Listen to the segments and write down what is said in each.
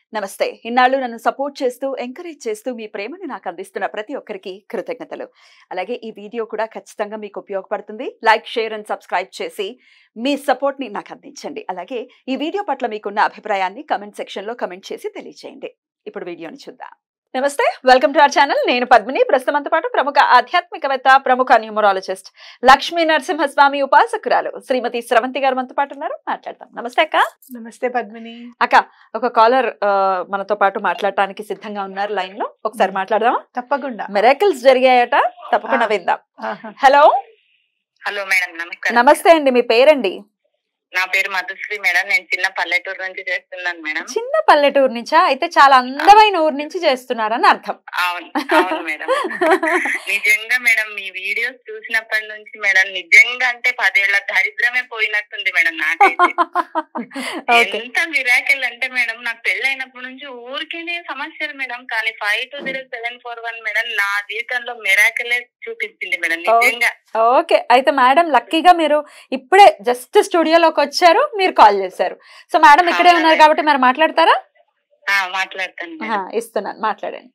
నమస్తే. ఇన్నాళ్ళు నన్ను సపోర్ట్ చేస్తూ, ఎంకరేజ్ చేస్తూ మీ ప్రేమను నాకు అందిస్తున్న ప్రతి ఒక్కరికి కృతజ్ఞతలు. అలాగే ఈ వీడియో కూడా ఖచ్చితంగా మీకు ఉపయోగపడుతుంది. లైక్, షేర్ అండ్ సబ్స్క్రైబ్ చేసి మీ సపోర్ట్‌ని నాకు అందించండి. అలాగే ఈ వీడియో పట్ల మీకున్న అభిప్రాయాన్ని కామెంట్ సెక్షన్‌లో కామెంట్ చేసి తెలియజేయండి. ఇప్పుడు వీడియోని చూద్దాం. నమస్తే, వెల్కమ్ టు అవర్ ఛానల్. నేను పద్మిని. ప్రస్తుతంతో పాటు ప్రముఖ ఆధ్యాత్మికవేత్త, ప్రముఖ న్యూమరాలజిస్ట్, లక్ష్మీ నరసింహస్వామి ఉపాసకురాలు శ్రీమతి స్రవంతి గారు మనతో పాటు ఉన్నారు. మాట్లాడతాం. నమస్తే అక్క. నమస్తే పద్మిని. అక్క, ఒక కాలర్ మనతో పాటు మాట్లాడటానికి సిద్ధంగా ఉన్నారు లైన్ లో. ఒకసారి మాట్లాడదామా? తప్పకుండా. మిరాకిల్స్ జరిగాయట, తప్పకుండా విందాం. హలో. హలో మేడం, నమస్కారం. నమస్తే అండి, మీ పేరండి? నా పేరు మధుశ్రీ మేడం. నేను చిన్న పల్లెటూరు నుంచి చేస్తున్నాను మేడం. చిన్న పల్లెటూరు నుంచా? అయితే చాలా అందమైన ఊరు నుంచి చేస్తున్నారని అర్థం. అవును అవును మేడం. నిజంగా మేడం, మీ వీడియోస్ చూసినప్పటి నుంచి మేడం, నిజంగా అంటే 10 ఏళ్ల దరిద్రమే పోయినట్టుంది మేడం నాకైతే. ఎంత మిరాకిల్ అంటే మేడం, నాకు పెళ్ళైనప్పటి నుంచి ఊరికేనే సమస్యలు మేడం, కానీ 520741 మేడం నా జీవితంలో మిరాకిలే చూపిస్తుంది మేడం నిజంగా. ఓకే, అయితే మేడం లక్కీగా మీరు ఇప్పుడే జస్ట్ స్టూడియోలోకి వచ్చారు, మీరు కాల్ చేశారు. సో మేడం ఇక్కడే ఉన్నారు కాబట్టి మరి మాట్లాడతారా? మాట్లాడతాను. ఇస్తున్నాను, మాట్లాడండి.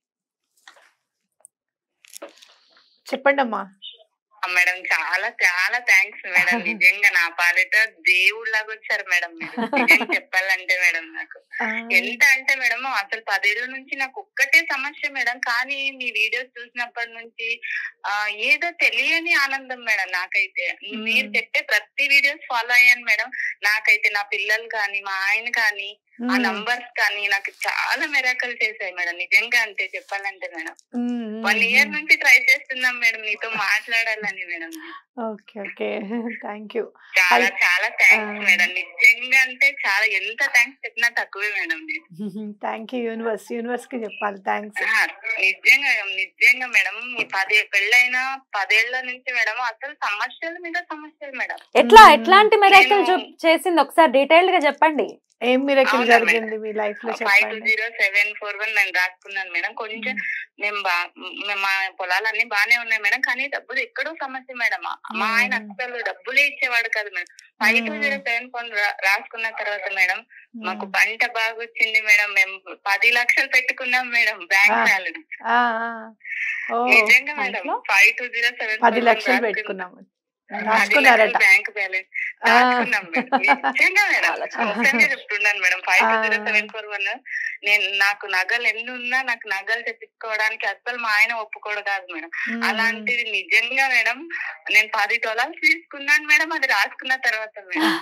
చెప్పండి అమ్మా. మేడం చాలా చాలా థ్యాంక్స్ మేడం. నిజంగా నా పాలిట దేవుళ్ళలాగా వచ్చారు మేడం మీరు. నిజంగా చెప్పాలంటే మేడం, నాకు ఎంత అంటే మేడం, అసలు 10 ఏళ్ల నుంచి నాకు ఒక్కటే సమస్య మేడం, కానీ మీ వీడియోస్ చూసినప్పటి నుంచి ఏదో తెలియని ఆనందం మేడం నాకైతే. మీరు చెప్పే ప్రతి వీడియోస్ ఫాలో అయ్యాను మేడం. నాకైతే నా పిల్లలు కానీ, మా ఆయన కానీ, ఆ నంబర్స్ కానీ నాకు చాలా మిరాకల్ చేశాయి మేడం నిజంగా. అంటే చెప్పాలంటే మేడం 1 ఇయర్ నుంచి ట్రై చేస్తున్నాం మేడం నీతో మాట్లాడాలని madam. Okay okay, thank you. చాలా చాలా థ్యాంక్స్ మేడం నిజంగా. అంటే చాలా, ఎంత థ్యాంక్స్ చెప్పినా తక్కువే మేడం. Thank you. యూనివర్స్ కి చెప్పాలి థ్యాంక్స్. నిజంగా నిజంగా మేడం, మీ పెళ్ళైన 10 ఏళ్ల నుంచి మేడం అసలు సమస్యల మీద సమస్యలు మేడం. ఎట్లాంటి మిరాకిల్ చేసింది ఒకసారి డీటెయిల్డ్ గా చెప్పండి. ఏం మిరాకిల్ జరిగింది మీ లైఫ్ లో? 520741 నేను రాసుకున్నాను మేడం. కొంచెం మేము మా పొలాలన్నీ బానే ఉన్నాయి మేడం, కానీ డబ్బులు ఎక్కడో సమస్య మేడం. మా ఆయన అసలు డబ్బులే ఇచ్చేవాడు కాదు మేడం. 520741 రాసుకున్న తర్వాత మేడం మాకు పంట బాగా వచ్చింది మేడం. మేము 10 లక్షలు పెట్టుకున్నాం మేడం బ్యాంక్ బ్యాలెన్స్. నిజంగా మేడం 520741 10 లక్షలు పెట్టుకున్నాము. బ్యాంక్ బ్యాలెన్స్ రాసుకున్నాం మేడం. నిజంగా మేడం చెప్తున్నాను మేడం. 520741 నాకు నగలు ఎన్ని ఉన్నా నాకు నగలు తెప్పించుకోవడానికి అసలు మా ఆయన ఒప్పుకోడు కాదు మేడం. అలాంటిది నిజంగా మేడం నేను 10 తులాలు తీసుకున్నాను మేడం, అది రాసుకున్న తర్వాత madam.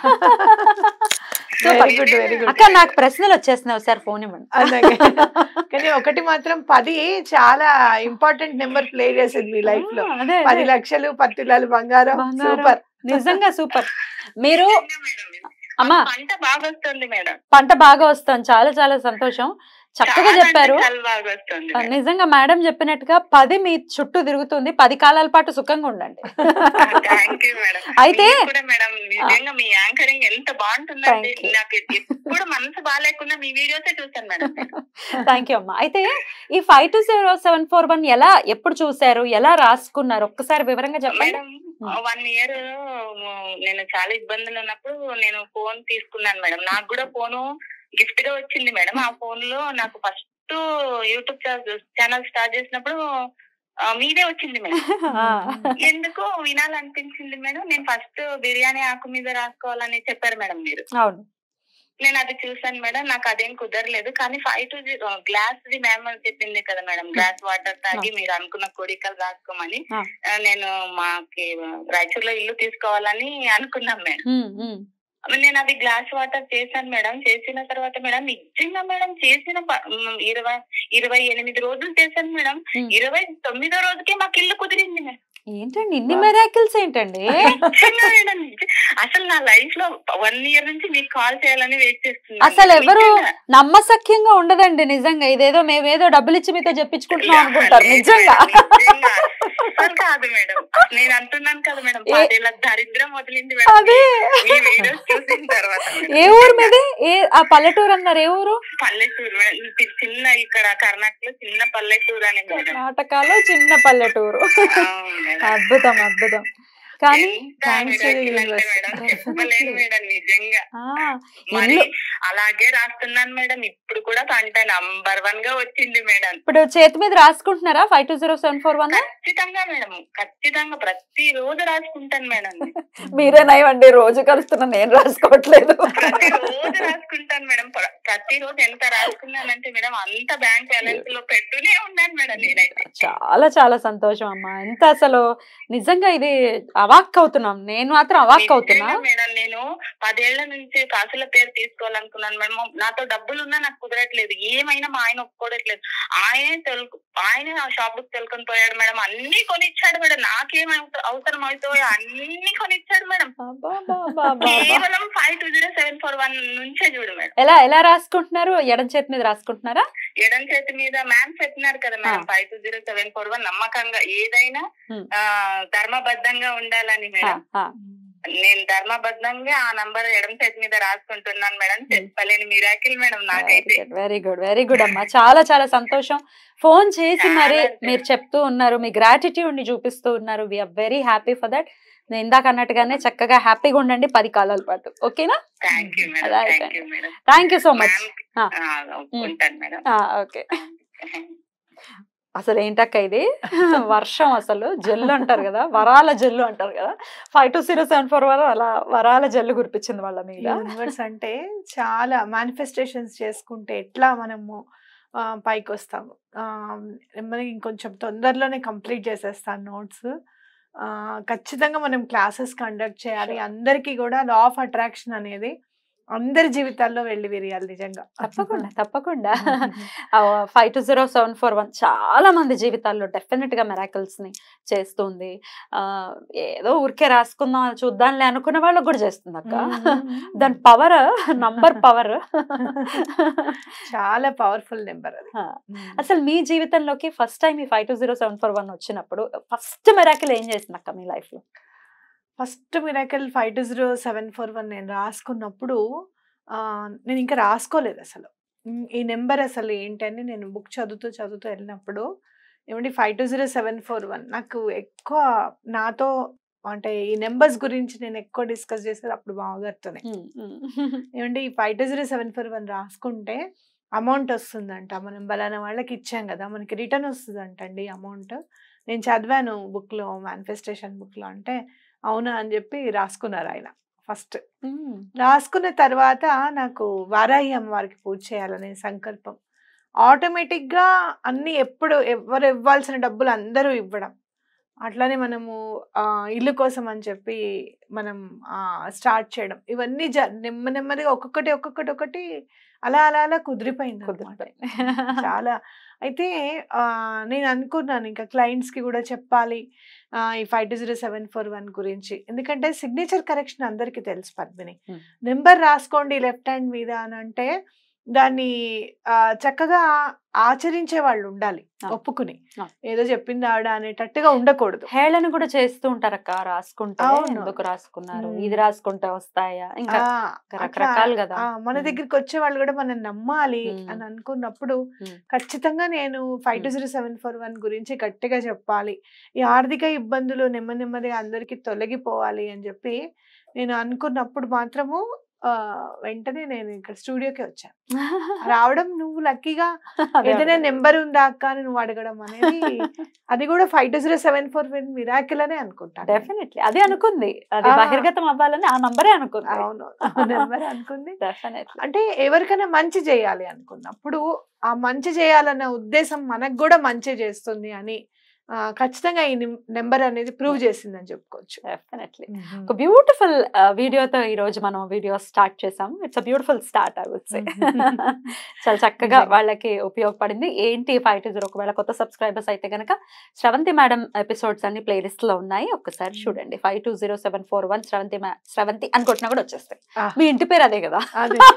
Very good very good. అక్క, నాకు ప్రశ్నలు వచ్చేస్తున్నావు సార్, ఫోన్ ఇవ్వండి. అలాగే, కానీ ఒకటి మాత్రం 10 చాలా ఇంపార్టెంట్ నెంబర్ ప్లే చేసింది మీ లైఫ్ లో. 10 లక్షలు 10 తులాలు బంగారం. సూపర్, నిజంగా సూపర్. మీరు అమ్మా పంట బాగా వస్తుంది మేడం. పంట బాగా వస్తుంది, చాలా చాలా సంతోషం. చక్కగా చెప్పారు. నిజంగా మేడం చెప్పినట్టుగా 10 మీ చుట్టూ తిరుగుతుంది. 10 కాలాల పాటు సుఖంగా ఉండండి. అయితే మేడం నిజంగా మీ యాంకరింగ్ ఎంత బాగుంటుందండి. నాకు ఎప్పుడు మనసు బాగాలేకుండా మీ వీడియోసే చూసాను మేడం. థ్యాంక్ యూ అమ్మా. అయితే ఈ 520741 ఎలా, ఎప్పుడు చూసారు, ఎలా రాసుకున్నారు, ఒక్కసారి వివరంగా చెప్పండి. మేడం 1 ఇయర్ నేను చాలా ఇబ్బందులు ఉన్నప్పుడు నేను ఫోన్ తీసుకున్నాను మేడం. నాకు కూడా ఫోను గిఫ్ట్ గా వచ్చింది మేడం. ఆ ఫోన్ లో నాకు ఫస్ట్ యూట్యూబ్ ఛానల్ స్టార్ట్ చేసినప్పుడు మీదే వచ్చింది మేడం. ఎందుకో వినాలనిపించింది మేడం. నేను ఫస్ట్ బిర్యానీ ఆకు మీద రాసుకోవాలని చెప్పారు మేడం మీరు. అవును, నేను అది చూసాను మేడం. నాకు అదేం కుదరలేదు, కానీ 52 గ్లాస్ ది మ్యామ్ అని చెప్పింది కదా మేడం, గ్లాస్ వాటర్ తాగి మీరు అనుకున్న కోరికలు రాసుకోమని. నేను మాకి రాయచూర్లో ఇల్లు తీసుకోవాలని అనుకున్నాం మేడం. నేను అది గ్లాస్ వాటర్ చేశాను మేడం. చేసిన తర్వాత మేడం నిజంగా మేడం చేసిన 28 రోజులు చేశాను మేడం. 29వ రోజుకే మాకు ఇల్లు కుదిరింది మేడం. ఏంటండి ఇన్ని మిరాకిల్స్ ఏంటండి? అసలు నా లైఫ్ లో 1 ఇయర్ నుంచి మీకు కాల్ చేయాలని వెయిట్ చేస్తున్నాను. అసలు ఎవరు నమ్మసక్యంగా ఉండదండి నిజంగా. ఇదేదో మేమేదో డబ్బులు ఇచ్చి మీతో చెప్పించుకుంటున్నాం అనుకుంటారు. నిజంగా కాదు మేడం, నేను అంటున్నాను కదా మేడం, 10 ఏళ్ల దరిద్రం వదిలింది మేడం ఈ వీడియోస్ చూసిన తర్వాత. ఏ ఊరు మీది? ఆ పల్లెటూరు అన్నారు, ఏ ఊరు? పల్లెటూరు చిన్న, ఇక్కడ కర్ణాటకలో చిన్న పల్లెటూరు అని. కర్ణాటకలో చిన్న పల్లెటూరు. అద్భుతం అద్భుతం. కానీ ఎంత Thanks to the miracle అంటే universe. మేడం చెప్పలేను Definitely. మేడం నిజంగా. మరి ఇల్లు అలాగే రాస్తున్నాను మేడం. ఇప్పుడు కూడా కంటే నంబర్ 1 గా వచ్చింది మేడం. ఇప్పుడు చేతి మీద రాసుకుంటున్నారా 520741? ఖచ్చితంగా మేడం, ఖచ్చితంగా ప్రతి రోజు రాసుకుంటాను మేడం. మీరే నయమండి, రోజు కలుస్తున్నా, నేను రాసుకోవట్లేదు. ప్రతి రోజు రాసుకుంటాను మేడం. ప్రతి రోజు ఎంత రాసుకున్నానంటే మేడం అంత బ్యాంక్ బ్యాలెన్స్ లో పెట్టునే ఉన్నాను మేడం నేనైతే. చాలా చాలా సంతోషం అమ్మా. ఎంత అసలు నిజంగా ఇది అవాక్ అవుతున్నాం, నేను మాత్రం అవాక్ అవుతున్నా నిజంగా మేడం. నేను 10 ఏళ్ల నుంచి కాసుల పేరు తీసుకోవాలనుకున్నాను మేడం. నాతో డబ్బులు ఉన్నా నాకు కుదరట్లేదు. ఏమైనా మా ఆయన ఒప్పుకోవట్లేదు. ఆయన ఆ షాప్ కు తెలుకొని పోయాడు మేడం. అన్ని కొనిచ్చాడు మేడం. నాకేం అవసరం అవుతాయో అన్ని కొనిచ్చాడు మేడం. కేవలం 520741 నుంచే చూడు మేడం. ఎలా రాసుకుంటున్నారు? ఎడం చేతి మీద రాసుకుంటున్నారా? ఎడం చేతి మీద మ్యామ్ చెప్పినారు కదా మేడం 520741 నమ్మకంగా ఏదైనా ధర్మబద్ధంగా ఉండాలని మేడం. నేను ధర్మబద్ధంగా ఆ నంబర్ ఎడం చేతి మీద రాసుకుంటున్నాను మేడం. చెప్పలేని మిరాకిల్ మేడం నాకైతే. వెరీ గుడ్, వెరీ గుడ్ అమ్మా. చాలా చాలా సంతోషం. ఫోన్ చేసి మరి మీరు చెప్తూ ఉన్నారు, మీ గ్రాటిట్యూడ్ ని చూపిస్తూ ఉన్నారు. We are very happy for that. నేను ఇందాక అన్నట్టుగానే చక్కగా హ్యాపీగా ఉండండి 10 కాలాల పాటు. ఓకేనా? Thank you so much. Okay. అసలు ఏంటక్క ఇది వర్షం, అసలు జల్లు అంటారు కదా, వరాల జల్లు అంటారు కదా. 520741 అలా వరాల జల్లు కురిపించింది వాళ్ళ మీద. యూనివర్స్ అంటే చాలా మేనిఫెస్టేషన్స్ చేసుకుంటే ఎట్లా మనము పైకి వస్తాము. మనకి ఇంకొంచెం తొందరలోనే కంప్లీట్ చేసేస్తాను నోట్స్. ఖచ్చితంగా మనం క్లాసెస్ కండక్ట్ చేయాలి. అందరికీ కూడా లా ఆఫ్ అట్రాక్షన్ అనేది అందరి జీవితాల్లో వెళ్ళి విరియాలి నిజంగా. తప్పకుండా తప్పకుండా. 520741 చాలా మంది జీవితాల్లో డెఫినెట్ గా మిరాకిల్స్ ని చేస్తుంది. ఏదో ఊరికే రాసుకుందాం చూద్దాంలే అనుకున్న వాళ్ళకి కూడా చేస్తుంది అక్క. దాని పవర్, నంబర్ పవర్ చాలా పవర్ఫుల్ నెంబర్ అది. అసలు మీ జీవితంలోకి ఫస్ట్ టైం ఈ 520741 వచ్చినప్పుడు ఫస్ట్ మిరాకిల్ ఏం చేసింది అక్క మీ లైఫ్ లో? ఫస్ట్ మిరాకిల్ 520741 నేను రాసుకున్నప్పుడు నేను ఇంకా రాసుకోలేదు అసలు ఈ నెంబర్ అసలు ఏంటని. నేను బుక్ చదువుతూ వెళ్ళినప్పుడు ఏమంటే 520741 నాకు ఎక్కువ నాతో అంటే ఈ నెంబర్స్ గురించి నేను ఎక్కువ డిస్కస్ చేసేది అప్పుడు బావగారితోనే. ఏమంటే ఈ 520741 రాసుకుంటే అమౌంట్ వస్తుందంట, మనం బలానా వాళ్ళకి ఇచ్చాం కదా, మనకి రిటర్న్ వస్తుందంట అండి అమౌంట్. నేను చదివాను బుక్లో, మేనిఫెస్టేషన్ బుక్లో. అంటే అవునా అని చెప్పి రాసుకున్నారు ఆయన. ఫస్ట్ రాసుకున్న తర్వాత నాకు వారాహి అమ్మవారికి పూజ చేయాలనే సంకల్పం. ఆటోమేటిక్గా అన్ని ఎవరు ఇవ్వాల్సిన డబ్బులు అందరూ ఇవ్వడం, అట్లానే మనము ఇల్లు కోసం అని చెప్పి మనం స్టార్ట్ చేయడం, ఇవన్నీ నెమ్మదిగా ఒక్కొక్కటి అలా అలా అలా కుదిరిపోయింది చాలా. అయితే నేను అనుకున్నాను ఇంకా క్లయింట్స్కి కూడా చెప్పాలి ఈ 520741 గురించి. ఎందుకంటే సిగ్నేచర్ కరెక్షన్ అందరికీ తెలుసు పద్మిని. నెంబర్ రాసుకోండి లెఫ్ట్ హ్యాండ్ మీద అని అంటే దాన్ని చక్కగా ఆచరించే వాళ్ళు ఉండాలి, ఒప్పుకుని. ఏదో చెప్పింది ఆడ అనేటట్టుగా ఉండకూడదు. హేళన కూడా చేస్తూ ఉంటారక్క, రాసుకుంటా ఎందుకు రాసుకున్నారు, ఇది రాసుకుంటే వస్తాయా, ఇంకా రకరకాలు కదా. మన దగ్గరికి వచ్చే వాళ్ళు కూడా మనం నమ్మాలి అని అనుకున్నప్పుడు ఖచ్చితంగా నేను 520741 గురించి గట్టిగా చెప్పాలి. ఈ ఆర్థిక ఇబ్బందులు నెమ్మదిగా అందరికి తొలగిపోవాలి అని చెప్పి నేను అనుకున్నప్పుడు మాత్రము వెంటనే నేను ఇక్కడ స్టూడియోకి వచ్చాను. రావడం నువ్వు లక్కీగా ఏదైనా నెంబర్ ఉందా అక్క అని నువ్వు అడగడం అనేది అది కూడా 520741 మిరాకిల్ అనే అనుకుంటాను. డెఫినెట్లీ అదే అనుకుంది, అది బహిర్గతం అవ్వాలని ఆ నంబరే అనుకుంది. అవును, నెంబర్ అనుకుంది. అంటే ఎవరికైనా మంచి చేయాలి అనుకున్నప్పుడు ఆ మంచి చేయాలన్న ఉద్దేశం మనకు కూడా మంచి చేస్తుంది అని ఖచ్చితంగా ఈ నెంబర్ అనేది ప్రూవ్ చేసిందని చెప్పుకోవచ్చు. డెఫినెట్లీ ఒక బ్యూటిఫుల్ వీడియోతో ఈ రోజు మనం వీడియో స్టార్ట్ చేసాం. It's a beautiful start I would say. చాలా చక్కగా వాళ్ళకి ఉపయోగపడింది. ఏంటి 520 ఒకవేళ కొత్త సబ్స్క్రైబర్స్ అయితే కనుక శ్రవంతి మేడం ఎపిసోడ్స్ అన్ని ప్లేలిస్ట్ లో ఉన్నాయి, ఒక్కసారి చూడండి. 520741 శ్రవంతి అనుకుంటున్నా కూడా వచ్చేస్తాయి. మీ ఇంటి పేరు అదే కదా,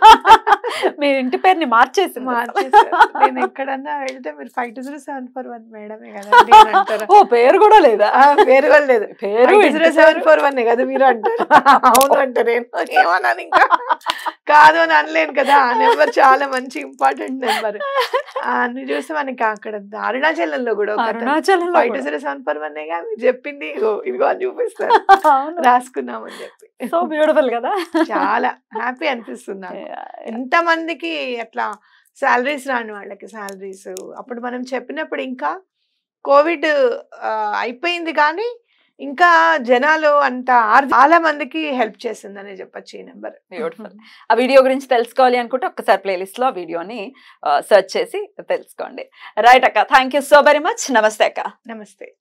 మీ ఇంటి పేరుని మార్చేసి నేను ఎక్కడన్నా వెళ్తే మీరు 520741 మేడమే కదా అంటారు. ఓ పేరు కూడా లేదా? పేరు కూడా లేదు, పేరు 520741 కదా మీరు అంటారు. అవును అంటారు. ఏమన్నాను ఇంకా కాదు అని అనలేను కదా. ఆ నెంబర్ చాలా మంచి ఇంపార్టెంట్ నెంబర్. నువ్వు చూస్తే మనకి అక్కడ అరుణాచలంలో కూడా ఒక అరుణాచలంలో 520741 మీరు చెప్పింది ఇదిగో అని చూపిస్తారు. రాసుకున్నామని చెప్పి. సో బ్యూటిఫుల్ కదా. చాలా హ్యాపీ అనిపిస్తుంది నాకు. ఎంత మందికి అట్లా సాలరీస్ రాని వాళ్ళకి సాలరీస్ అప్పుడు మనం చెప్పినప్పుడు ఇంకా కోవిడ్ అయిపోయింది కానీ ఇంకా జనాలు అంత చాలా మందికి హెల్ప్ చేసిందనే చెప్పొచ్చు ఈ నెంబర్. బ్యూటిఫుల్. ఆ వీడియో గురించి తెలుసుకోవాలి అనుకుంటే ఒక్కసారి ప్లేలిస్ట్ లో ఆ వీడియోని సెర్చ్ చేసి తెలుసుకోండి. రైట్ అక్క, thank you so very much. నమస్తే అక్క. నమస్తే.